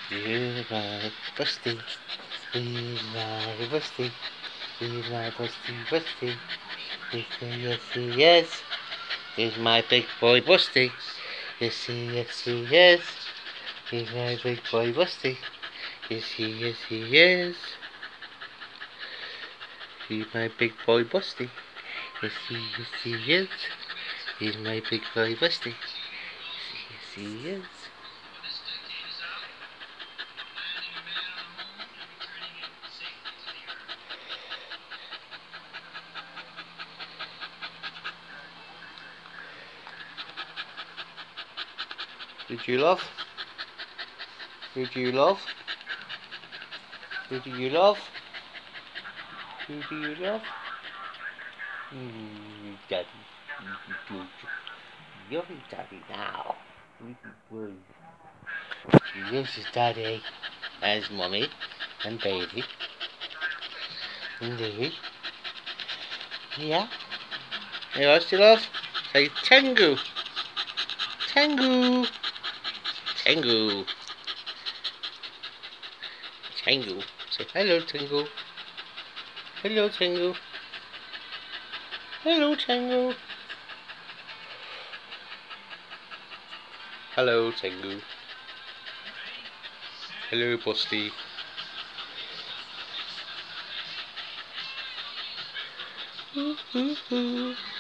He's my Busty. He's my Busty. He's my Busty. Yes, he is. He's my big boy Busty. Yes, he is. He's my big boy Busty. Yes, he is. He's my big boy Busty. Yes, he is. He's my big boy Busty. Yes, he is. Did you love? Who do you love? Who do you love? Who do you love? Daddy. You're his daddy now. This is daddy. There's mommy and baby. Indeed. Yeah. Hey, what's your love? Say Tengu. Tengu. Tengu. Tengu. Say hello, Tengu. Hello, Tengu. Hello, Tengu. Hello, Tengu. Hello, Busty. Ooh, ooh, ooh.